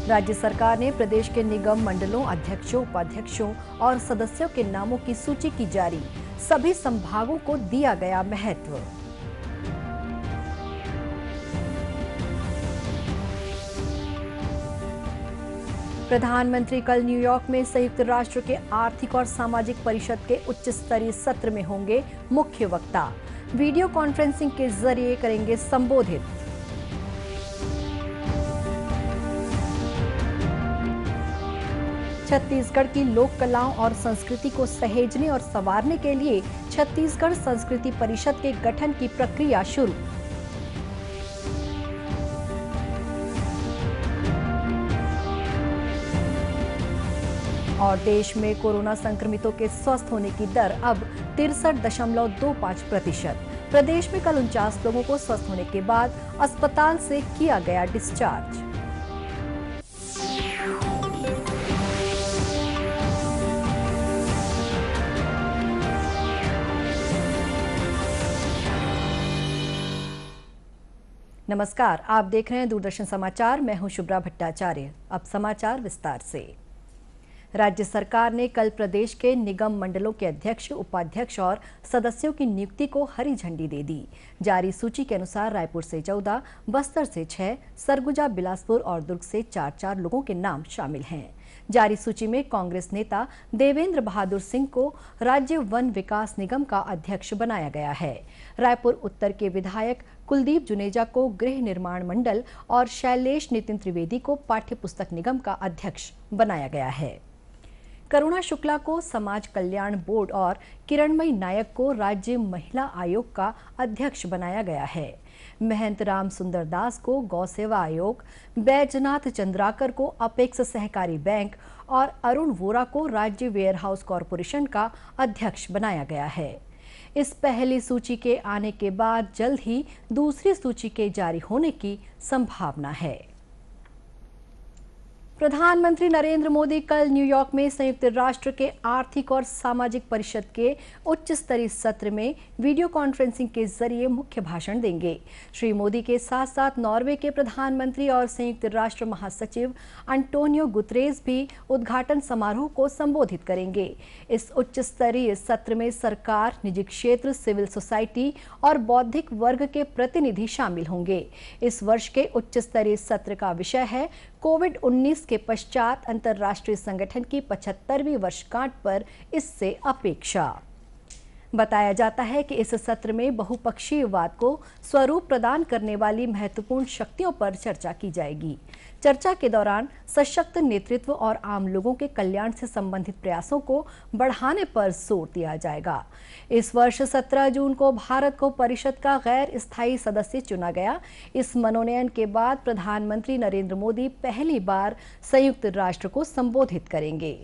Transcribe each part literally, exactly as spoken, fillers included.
राज्य सरकार ने प्रदेश के निगम मंडलों, अध्यक्षों, उपाध्यक्षों और सदस्यों के नामों की सूची की जारी। सभी संभागों को दिया गया महत्व। प्रधानमंत्री कल न्यूयॉर्क में संयुक्त राष्ट्र के आर्थिक और सामाजिक परिषद के उच्च स्तरीय सत्र में होंगे मुख्य वक्ता। वीडियो कॉन्फ्रेंसिंग के जरिए करेंगे संबोधित। छत्तीसगढ़ की लोक कलाओं और संस्कृति को सहेजने और संवारने के लिए छत्तीसगढ़ संस्कृति परिषद के गठन की प्रक्रिया शुरू। और देश में कोरोना संक्रमितों के स्वस्थ होने की दर अब तिरसठ दशमलव दो पाँच प्रतिशत। प्रदेश में कल उनचास लोगों को स्वस्थ होने के बाद अस्पताल से किया गया डिस्चार्ज। नमस्कार, आप देख रहे हैं दूरदर्शन समाचार। मैं हूं शुभ्रा भट्टाचार्य। अब समाचार विस्तार से। राज्य सरकार ने कल प्रदेश के निगम मंडलों के अध्यक्ष, उपाध्यक्ष और सदस्यों की नियुक्ति को हरी झंडी दे दी। जारी सूची के अनुसार रायपुर से चौदह, बस्तर से छह, सरगुजा, बिलासपुर और दुर्ग से चार चार लोगों के नाम शामिल हैं। जारी सूची में कांग्रेस नेता देवेंद्र बहादुर सिंह को राज्य वन विकास निगम का अध्यक्ष बनाया गया है। रायपुर उत्तर के विधायक कुलदीप जुनेजा को गृह निर्माण मंडल और शैलेश नितिन त्रिवेदी को पाठ्य पुस्तक निगम का अध्यक्ष बनाया गया है। करुणा शुक्ला को समाज कल्याण बोर्ड और किरणमयी नायक को राज्य महिला आयोग का अध्यक्ष बनाया गया है। महंत राम सुंदर दास को गौ सेवा आयोग, बैजनाथ चंद्राकर को अपेक्स सहकारी बैंक और अरुण वोरा को राज्य वेयरहाउस कॉरपोरेशन का अध्यक्ष बनाया गया है। इस पहली सूची के आने के बाद जल्द ही दूसरी सूची के जारी होने की संभावना है। प्रधानमंत्री नरेंद्र मोदी कल न्यूयॉर्क में संयुक्त राष्ट्र के आर्थिक और सामाजिक परिषद के उच्च स्तरीय सत्र में वीडियो कॉन्फ्रेंसिंग के जरिए मुख्य भाषण देंगे। श्री मोदी के साथ साथ नॉर्वे के प्रधानमंत्री और संयुक्त राष्ट्र महासचिव अंटोनियो गुतरेस भी उद्घाटन समारोह को संबोधित करेंगे। इस उच्च स्तरीय सत्र में सरकार, निजी क्षेत्र, सिविल सोसाइटी और बौद्धिक वर्ग के प्रतिनिधि शामिल होंगे। इस वर्ष के उच्च स्तरीय सत्र का विषय है कोविड उन्नीस के पश्चात अंतर्राष्ट्रीय संगठन की पचहत्तरवीं वर्षगांठ पर इससे अपेक्षा। बताया जाता है कि इस सत्र में बहुपक्षीयवाद को स्वरूप प्रदान करने वाली महत्वपूर्ण शक्तियों पर चर्चा की जाएगी। चर्चा के दौरान सशक्त नेतृत्व और आम लोगों के कल्याण से संबंधित प्रयासों को बढ़ाने पर जोर दिया जाएगा। इस वर्ष सत्रह जून को भारत को परिषद का गैर स्थायी सदस्य चुना गया। इस मनोनयन के बाद प्रधानमंत्री नरेंद्र मोदी पहली बार संयुक्त राष्ट्र को संबोधित करेंगे।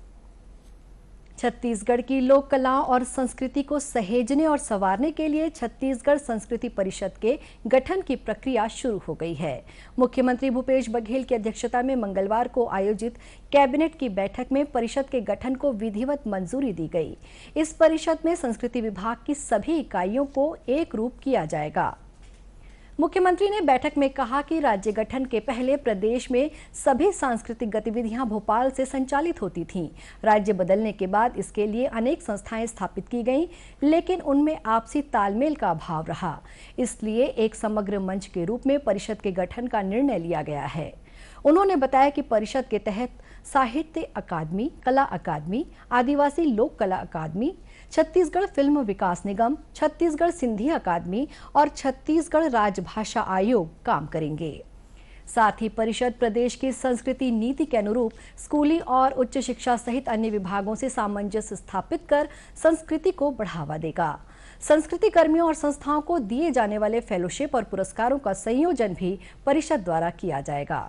छत्तीसगढ़ की लोक कलाओं और संस्कृति को सहेजने और संवारने के लिए छत्तीसगढ़ संस्कृति परिषद के गठन की प्रक्रिया शुरू हो गई है। मुख्यमंत्री भूपेश बघेल की अध्यक्षता में मंगलवार को आयोजित कैबिनेट की बैठक में परिषद के गठन को विधिवत मंजूरी दी गई। इस परिषद में संस्कृति विभाग की सभी इकाइयों को एक रूप किया जाएगा। मुख्यमंत्री ने बैठक में कहा कि राज्य गठन के पहले प्रदेश में सभी सांस्कृतिक गतिविधियां भोपाल से संचालित होती थीं। राज्य बदलने के बाद इसके लिए अनेक संस्थाएं स्थापित की गईं, लेकिन उनमें आपसी तालमेल का अभाव रहा। इसलिए एक समग्र मंच के रूप में परिषद के गठन का निर्णय लिया गया है। उन्होंने बताया कि परिषद के तहत साहित्य अकादमी, कला अकादमी, आदिवासी लोक कला अकादमी, छत्तीसगढ़ फिल्म विकास निगम, छत्तीसगढ़ सिंधी अकादमी और छत्तीसगढ़ राजभाषा आयोग काम करेंगे। साथ ही परिषद प्रदेश की संस्कृति नीति के अनुरूप स्कूली और उच्च शिक्षा सहित अन्य विभागों से सामंजस्य स्थापित कर संस्कृति को बढ़ावा देगा। संस्कृति कर्मियों और संस्थाओं को दिए जाने वाले फेलोशिप और पुरस्कारों का संयोजन भी परिषद द्वारा किया जाएगा।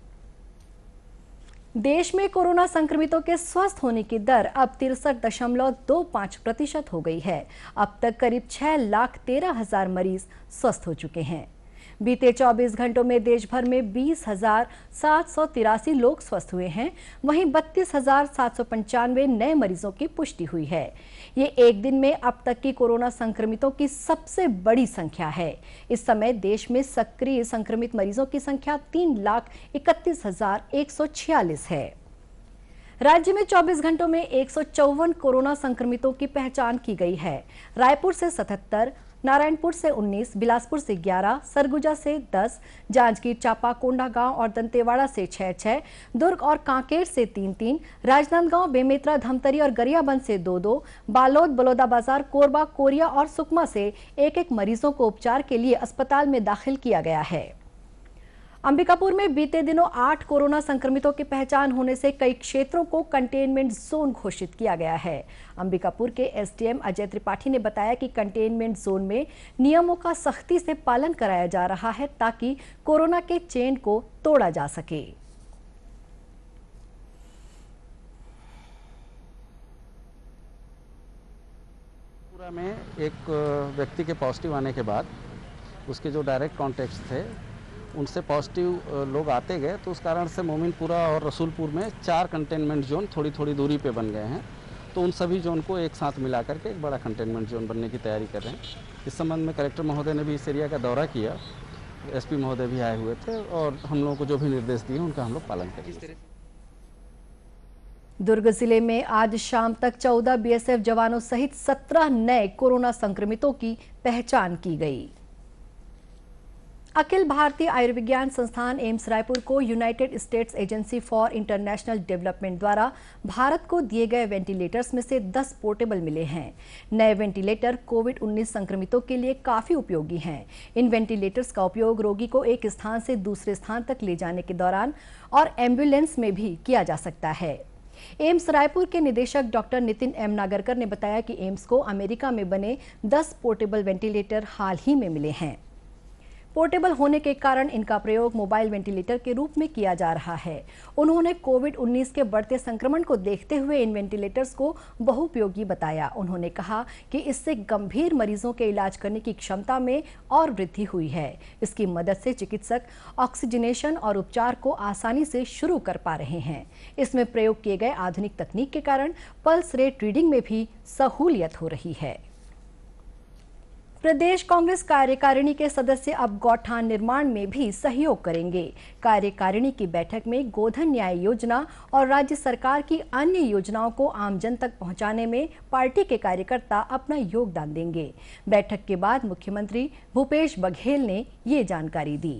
देश में कोरोना संक्रमितों के स्वस्थ होने की दर अब तिरसठ दशमलव दो पाँच प्रतिशत हो गई है। अब तक करीब छह लाख तेरह हजार मरीज स्वस्थ हो चुके हैं। बीते चौबीस घंटों में देश भर में बीस हजार सात सौ तिरासी लोग स्वस्थ हुए हैं। वहीं बत्तीस हजार सात सौ पंचानवे नए मरीजों की पुष्टि हुई है। ये एक दिन में अब तक की कोरोना संक्रमितों की सबसे बड़ी संख्या है। इस समय देश में सक्रिय संक्रमित मरीजों की संख्या तीन लाख इकतीस हजार एक सौ छियालीस है। राज्य में चौबीस घंटों में एक सौ चौवन कोरोना संक्रमितों की पहचान की गई है। रायपुर से सतहत्तर, नारायणपुर से उन्नीस, बिलासपुर से ग्यारह, सरगुजा से दस, जांजगीर चांपा, कोंडागांव और दंतेवाड़ा से छह छह, दुर्ग और कांकेर से तीन तीन, राजनांदगांव, बेमेतरा, धमतरी और गरियाबंद से दो दो, बालोद, बलौदाबाजार, कोरबा, कोरिया और सुकमा से एक एक मरीजों को उपचार के लिए अस्पताल में दाखिल किया गया है। अंबिकापुर में बीते दिनों आठ कोरोना संक्रमितों की पहचान होने से कई क्षेत्रों को कंटेनमेंट जोन घोषित किया गया है। अंबिकापुर के एसडीएम अजय त्रिपाठी ने बताया कि कंटेनमेंट जोन में नियमों का सख्ती से पालन कराया जा रहा है ताकि कोरोना के चेन को तोड़ा जा सके। पूरा में एक व्यक्ति के पॉजिटिव आने के बाद उसके जो डायरेक्ट कॉन्टेक्ट्स थे उनसे पॉजिटिव लोग आते गए, तो उस कारण से मोमिनपुरा और रसूलपुर में चार कंटेनमेंट जोन थोड़ी थोड़ी दूरी पे बन गए हैं। तो उन सभी जोन को एक साथ मिला करके एक बड़ा कंटेनमेंट जोन बनने की तैयारी कर रहे हैं। इस संबंध में कलेक्टर महोदय ने भी इस एरिया का दौरा किया, एसपी महोदय भी आए हुए थे और हम लोगों को जो भी निर्देश दिए उनका हम लोग पालन करेंगे। दुर्ग जिले में आज शाम तक चौदह बीएसएफ जवानों सहित सत्रह नए कोरोना संक्रमितों की पहचान की गई। अखिल भारतीय आयुर्विज्ञान संस्थान एम्स रायपुर को United States agency for international development द्वारा भारत को दिए गए वेंटिलेटर्स में से दस पोर्टेबल मिले हैं। नए वेंटिलेटर कोविड उन्नीस संक्रमितों के लिए काफी उपयोगी हैं। इन वेंटिलेटर्स का उपयोग रोगी को एक स्थान से दूसरे स्थान तक ले जाने के दौरान और एम्बुलेंस में भी किया जा सकता है। एम्स रायपुर के निदेशक डॉक्टर नितिन एम नागरकर ने बताया कि एम्स को अमेरिका में बने दस पोर्टेबल वेंटिलेटर हाल ही में मिले हैं। पोर्टेबल होने के कारण इनका प्रयोग मोबाइल वेंटिलेटर के रूप में किया जा रहा है। उन्होंने कोविड उन्नीस के बढ़ते संक्रमण को देखते हुए इन वेंटिलेटर्स को बहुउपयोगी बताया। उन्होंने कहा कि इससे गंभीर मरीजों के इलाज करने की क्षमता में और वृद्धि हुई है। इसकी मदद से चिकित्सक ऑक्सीजनेशन और उपचार को आसानी से शुरू कर पा रहे हैं। इसमें प्रयोग किए गए आधुनिक तकनीक के कारण पल्स रेट रीडिंग में भी सहूलियत हो रही है। प्रदेश कांग्रेस कार्यकारिणी के सदस्य अब गौठान निर्माण में भी सहयोग करेंगे। कार्यकारिणी की बैठक में गोधन न्याय योजना और राज्य सरकार की अन्य योजनाओं को आमजन तक पहुंचाने में पार्टी के कार्यकर्ता अपना योगदान देंगे। बैठक के बाद मुख्यमंत्री भूपेश बघेल ने ये जानकारी दी।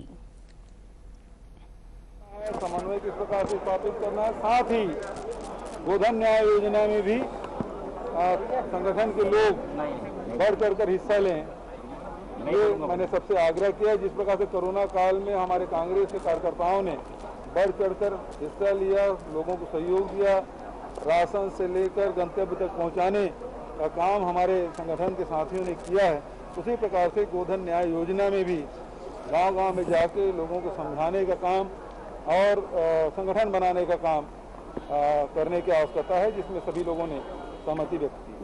समन्वय किस प्रकार से स्थापित करना है, साथ ही गोधन न्याय योजना में भी संगठन के लोग बढ़ चढ़ कर हिस्सा लें, ये मैंने सबसे आग्रह किया। जिस प्रकार से कोरोना काल में हमारे कांग्रेस के कार्यकर्ताओं ने बढ़ चढ़कर हिस्सा लिया, लोगों को सहयोग दिया, राशन से लेकर गंतव्य तक पहुंचाने का काम हमारे संगठन के साथियों ने किया है, उसी प्रकार से गोधन न्याय योजना में भी गांव-गांव में जाके लोगों को समझाने का काम और संगठन बनाने का काम आ, करने की आवश्यकता है, जिसमें सभी लोगों ने सहमति व्यक्त की।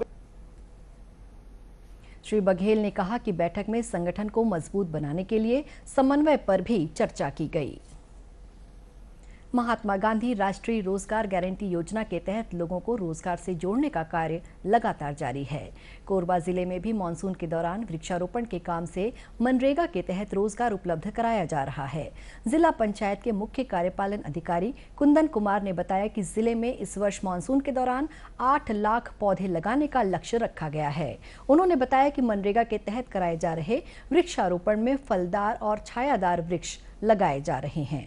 श्री बघेल ने कहा कि बैठक में संगठन को मजबूत बनाने के लिए समन्वय पर भी चर्चा की गई। महात्मा गांधी राष्ट्रीय रोजगार गारंटी योजना के तहत लोगों को रोजगार से जोड़ने का कार्य लगातार जारी है। कोरबा जिले में भी मानसून के दौरान वृक्षारोपण के काम से मनरेगा के तहत रोजगार उपलब्ध कराया जा रहा है। जिला पंचायत के मुख्य कार्यपालन अधिकारी कुंदन कुमार ने बताया कि जिले में इस वर्ष मानसून के दौरान आठ लाख पौधे लगाने का लक्ष्य रखा गया है। उन्होंने बताया कि मनरेगा के तहत कराए जा रहे वृक्षारोपण में फलदार और छायादार वृक्ष लगाए जा रहे हैं।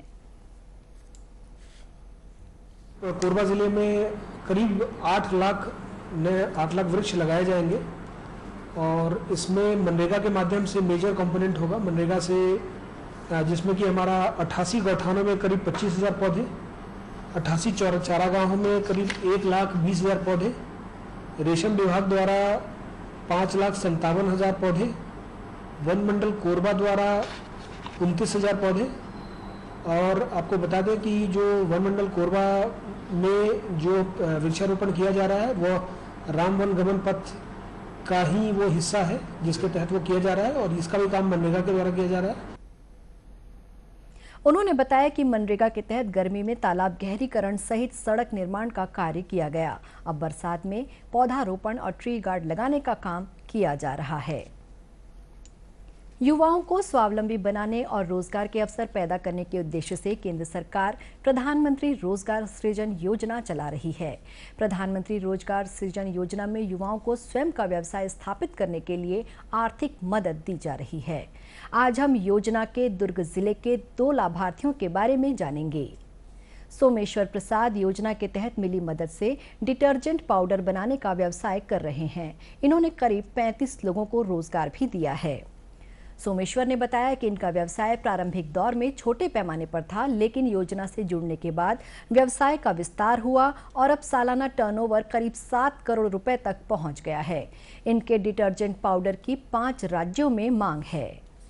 कोरबा जिले में करीब आठ लाख नए आठ लाख वृक्ष लगाए जाएंगे और इसमें मनरेगा के माध्यम से मेजर कंपोनेंट होगा। मनरेगा से जिसमें कि हमारा अट्ठासी गौठानों में करीब पच्चीस हजार पौधे, अट्ठासी चारागाहों में करीब एक लाख बीस हजार पौधे, रेशम विभाग द्वारा पाँच लाख संतावन हजार पौधे, वन मंडल कोरबा द्वारा उनतीस हजार पौधे। और आपको बता दें कि जो वन मंडल कोरबा में जो वृक्षारोपण किया जा रहा है वो राम वन गमन पथ का ही वो हिस्सा है जिसके तहत वो किया जा रहा है और इसका भी काम मनरेगा के द्वारा किया जा रहा है। उन्होंने बताया कि मनरेगा के तहत गर्मी में तालाब गहरीकरण सहित सड़क निर्माण का कार्य किया गया। अब बरसात में पौधारोपण और ट्री गार्ड लगाने का काम किया जा रहा है। युवाओं को स्वावलंबी बनाने और रोजगार के अवसर पैदा करने के उद्देश्य से केंद्र सरकार प्रधानमंत्री रोजगार सृजन योजना चला रही है। प्रधानमंत्री रोजगार सृजन योजना में युवाओं को स्वयं का व्यवसाय स्थापित करने के लिए आर्थिक मदद दी जा रही है। आज हम योजना के दुर्ग जिले के दो लाभार्थियों के बारे में जानेंगे। सोमेश्वर प्रसाद योजना के तहत मिली मदद से डिटर्जेंट पाउडर बनाने का व्यवसाय कर रहे हैं। इन्होंने करीब पैंतीस लोगों को रोजगार भी दिया है। सोमेश्वर ने बताया कि इनका व्यवसाय प्रारंभिक दौर में छोटे पैमाने पर था, लेकिन योजना से जुड़ने के बाद व्यवसाय का विस्तार हुआ और अब सालाना टर्नओवर करीब सात करोड़ रुपए तक पहुंच गया है। इनके डिटर्जेंट पाउडर की पांच राज्यों में मांग है।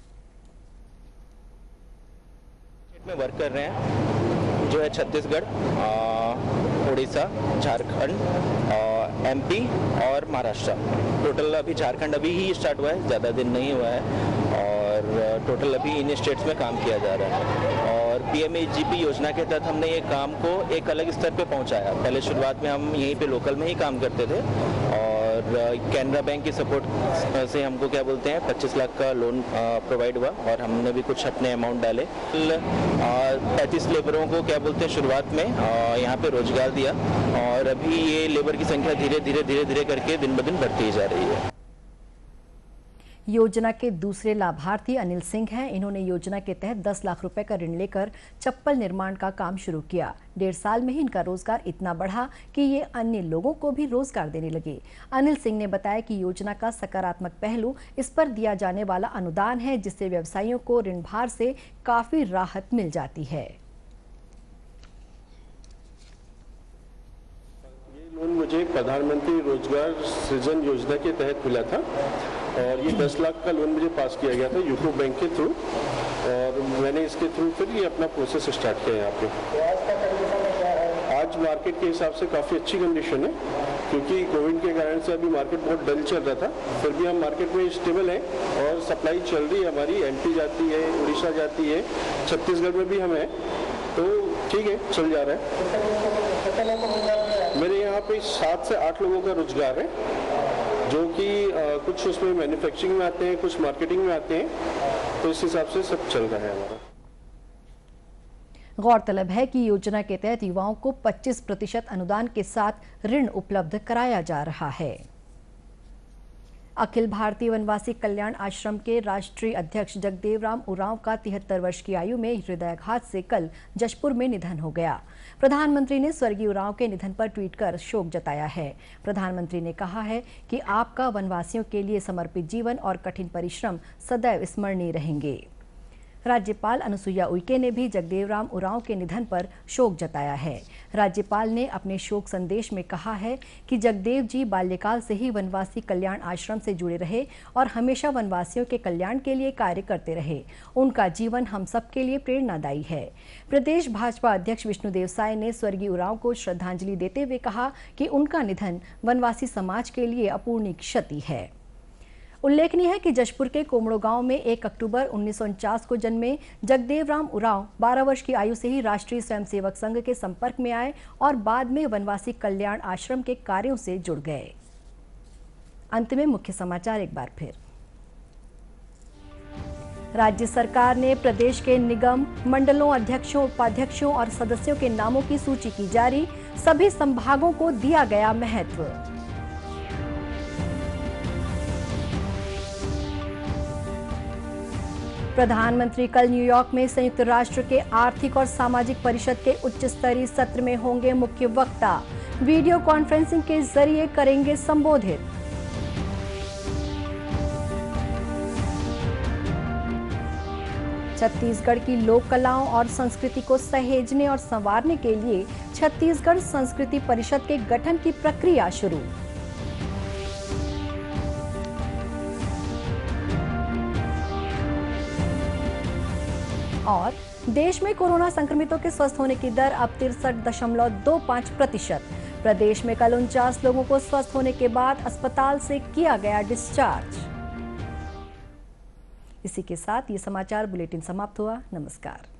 में वर्क कर रहे हैं जो है छत्तीसगढ़, उड़ीसा, झारखंड, एमपी और महाराष्ट्र। टोटल अभी झारखंड अभी ही स्टार्ट हुआ है, ज़्यादा दिन नहीं हुआ है और टोटल अभी इन स्टेट्स में काम किया जा रहा है। और पीएमएजीपी योजना के तहत हमने ये काम को एक अलग स्तर पे पहुंचाया। पहले शुरुआत में हम यहीं पे लोकल में ही काम करते थे और कैनरा बैंक की सपोर्ट से हमको क्या बोलते हैं पच्चीस लाख का लोन प्रोवाइड हुआ और हमने भी कुछ अपने अमाउंट डाले। पैंतीस लेबरों को क्या बोलते हैं शुरुआत में यहाँ पे रोजगार दिया और अभी ये लेबर की संख्या धीरे धीरे धीरे धीरे करके दिन ब दिन बढ़ती जा रही है। योजना के दूसरे लाभार्थी अनिल सिंह हैं। इन्होंने योजना के तहत दस लाख रुपए का ऋण लेकर चप्पल निर्माण का काम शुरू किया। डेढ़ साल में ही इनका रोजगार इतना बढ़ा कि ये अन्य लोगों को भी रोजगार देने लगे। अनिल सिंह ने बताया कि योजना का सकारात्मक पहलू इस पर दिया जाने वाला अनुदान है, जिससे व्यवसायियों को ऋण भार से काफी राहत मिल जाती है। ये लोन मुझे प्रधानमंत्री रोजगार सृजन योजना के तहत मिला था और ये दस लाख का लोन मुझे पास किया गया था यूको बैंक के थ्रू और मैंने इसके थ्रू फिर ये अपना प्रोसेस स्टार्ट किया यहाँ पे। तो आज का कंडीशन क्या है? आज मार्केट के हिसाब से काफ़ी अच्छी कंडीशन है क्योंकि कोविड के कारण से अभी मार्केट बहुत डल चल रहा था, फिर भी हम मार्केट में स्टेबल हैं और सप्लाई चल रही है हमारी। एमपी जाती है, उड़ीसा जाती है, छत्तीसगढ़ में भी हम हैं, तो ठीक है चल जा रहा है। मेरे यहाँ पे सात से आठ लोगों का रोजगार है जो कि कुछ उसमें मैन्युफैक्चरिंग में आते हैं, कुछ मार्केटिंग में आते हैं, तो इस हिसाब से सब चल रहा है हमारा। गौरतलब है कि योजना के तहत युवाओं को पच्चीस प्रतिशत अनुदान के साथ ऋण उपलब्ध कराया जा रहा है। अखिल भारतीय वनवासी कल्याण आश्रम के राष्ट्रीय अध्यक्ष जगदेवराम उरांव का तिहत्तर वर्ष की आयु में हृदयाघात से कल जशपुर में निधन हो गया। प्रधानमंत्री ने स्वर्गीय उरांव के निधन पर ट्वीट कर शोक जताया है। प्रधानमंत्री ने कहा है कि आपका वनवासियों के लिए समर्पित जीवन और कठिन परिश्रम सदैव स्मरणीय रहेंगे। राज्यपाल अनुसुईया उइके ने भी जगदेवराम उरांव के निधन पर शोक जताया है। राज्यपाल ने अपने शोक संदेश में कहा है कि जगदेव जी बाल्यकाल से ही वनवासी कल्याण आश्रम से जुड़े रहे और हमेशा वनवासियों के कल्याण के लिए कार्य करते रहे। उनका जीवन हम सब के लिए प्रेरणादायी है। प्रदेश भाजपा अध्यक्ष विष्णुदेव साय ने स्वर्गीय उरांव को श्रद्धांजलि देते हुए कहा कि उनका निधन वनवासी समाज के लिए अपूरणीय क्षति है। उल्लेखनीय है कि जशपुर के कोमड़ो गांव में एक अक्टूबर उन्नीस सौ उनचास को जन्मे जगदेवराम उरांव बारह वर्ष की आयु से ही राष्ट्रीय स्वयंसेवक संघ के संपर्क में आए और बाद में वनवासी कल्याण आश्रम के कार्यों से जुड़ गए। अंत में मुख्य समाचार एक बार फिर। राज्य सरकार ने प्रदेश के निगम मंडलों अध्यक्षों, उपाध्यक्षों और सदस्यों के नामों की सूची की जारी। सभी संभागों को दिया गया महत्व। प्रधानमंत्री कल न्यूयॉर्क में संयुक्त राष्ट्र के आर्थिक और सामाजिक परिषद के उच्च स्तरीय सत्र में होंगे मुख्य वक्ता। वीडियो कॉन्फ्रेंसिंग के जरिए करेंगे संबोधित। छत्तीसगढ़ की लोक कलाओं और संस्कृति को सहेजने और संवारने के लिए छत्तीसगढ़ संस्कृति परिषद के गठन की प्रक्रिया शुरू। और देश में कोरोना संक्रमितों के स्वस्थ होने की दर अब तिरसठ दशमलव दो पाँच प्रतिशत। प्रदेश में कल उनचास लोगों को स्वस्थ होने के बाद अस्पताल से किया गया डिस्चार्ज। इसी के साथ ये समाचार बुलेटिन समाप्त हुआ। नमस्कार।